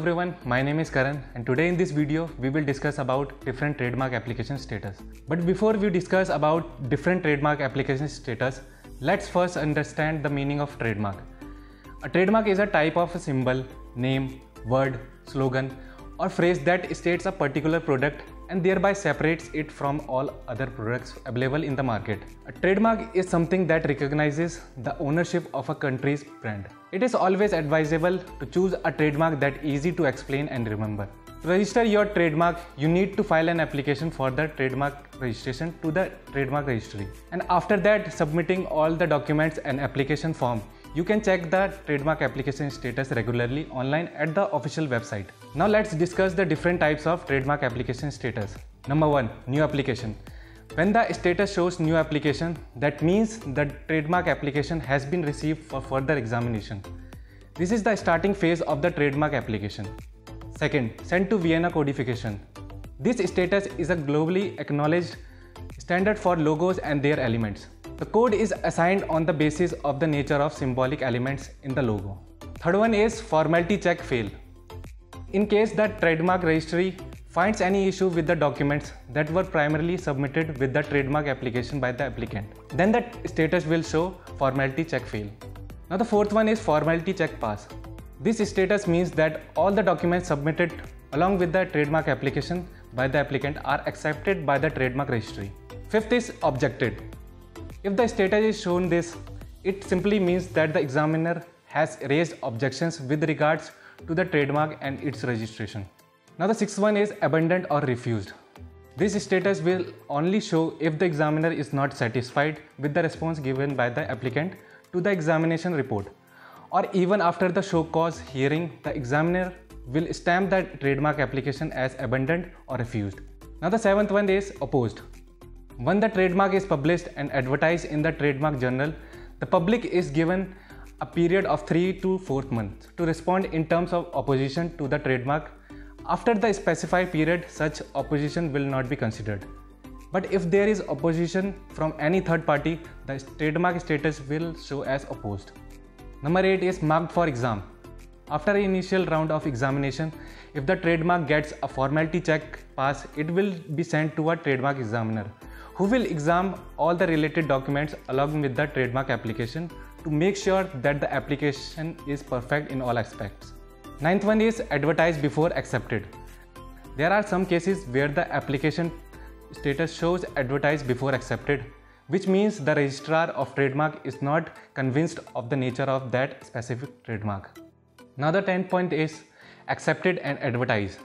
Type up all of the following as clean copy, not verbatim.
everyone, my name is Karan and today in this video we will discuss about different trademark application status. But before we discuss about different trademark application status, let's first understand the meaning of trademark. A trademark is a type of a symbol, name, word, slogan or phrase that states a particular product and thereby separates it from all other products available in the market. A trademark is something that recognizes the ownership of a country's brand. It is always advisable to choose a trademark that is easy to explain and remember. To register your trademark, you need to file an application for the trademark registration to the trademark registry. And after that, submitting all the documents and application form, you can check the trademark application status regularly online at the official website. Now let's discuss the different types of trademark application status. Number 1. New application. When the status shows new application, that means the trademark application has been received for further examination. This is the starting phase of the trademark application. Second, sent to Vienna codification. This status is a globally acknowledged standard for logos and their elements. The code is assigned on the basis of the nature of symbolic elements in the logo. Third one is formality check fail. In case the trademark registry finds any issue with the documents that were primarily submitted with the trademark application by the applicant, then the status will show formality check fail. Now the fourth one is formality check pass. This status means that all the documents submitted along with the trademark application by the applicant are accepted by the trademark registry. Fifth is objected. If the status is shown this, it simply means that the examiner has raised objections with regards to the trademark and its registration. Now the sixth one is abandoned or refused. This status will only show if the examiner is not satisfied with the response given by the applicant to the examination report, or even after the show cause hearing, the examiner will stamp the trademark application as abandoned or refused. Now the seventh one is opposed. When the trademark is published and advertised in the trademark journal, the public is given a period of 3 to 4 months to respond in terms of opposition to the trademark. After the specified period, such opposition will not be considered. But if there is opposition from any third party, the trademark status will show as opposed. Number 8 is marked for exam. After an initial round of examination, if the trademark gets a formality check pass, it will be sent to a trademark examiner, who will examine all the related documents along with the trademark application to make sure that the application is perfect in all aspects. Ninth one is advertised before accepted. There are some cases where the application status shows advertised before accepted, which means the registrar of trademark is not convinced of the nature of that specific trademark. Now the 10th point is accepted and advertised.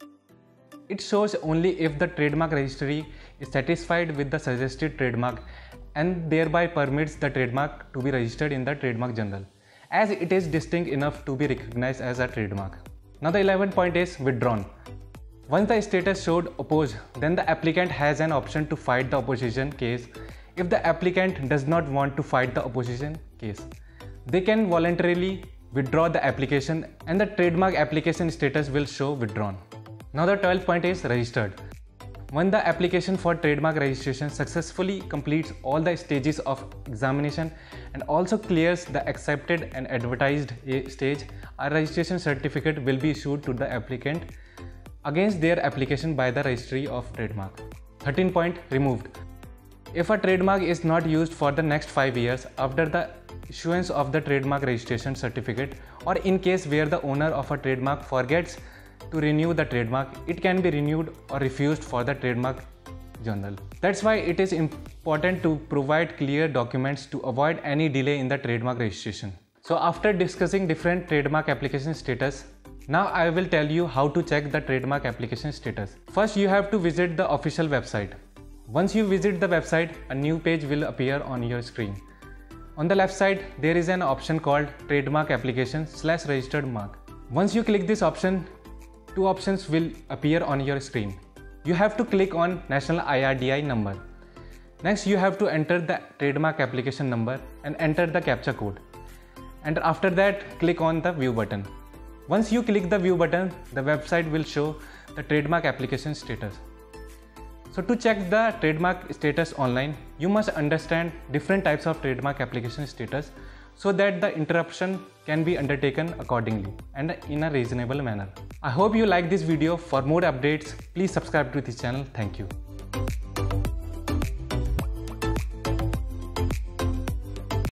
It shows only if the trademark registry is satisfied with the suggested trademark and thereby permits the trademark to be registered in the trademark journal, as it is distinct enough to be recognized as a trademark. Now the 11th point is withdrawn. Once the status showed opposed, then the applicant has an option to fight the opposition case. If the applicant does not want to fight the opposition case, they can voluntarily withdraw the application and the trademark application status will show withdrawn. Now the 12th point is registered. When the application for trademark registration successfully completes all the stages of examination and also clears the accepted and advertised stage, a registration certificate will be issued to the applicant against their application by the registry of trademark. 13th point, removed. If a trademark is not used for the next 5 years after the issuance of the trademark registration certificate, or in case where the owner of a trademark forgets to renew the trademark, it can be renewed or refused for the trademark journal. That's why it is important to provide clear documents to avoid any delay in the trademark registration. So after discussing different trademark application status, now I will tell you how to check the trademark application status. First, you have to visit the official website. Once you visit the website, a new page will appear on your screen. On the left side, there is an option called Trademark Application / Registered Mark. Once you click this option, two options will appear on your screen. You have to click on National IRDI number. Next, you have to enter the trademark application number and enter the CAPTCHA code. And after that, click on the View button. Once you click the View button, the website will show the trademark application status. So to check the trademark status online, you must understand different types of trademark application status so that the interruption can be undertaken accordingly and in a reasonable manner. I hope you like this video. For more updates, please subscribe to this channel. Thank you.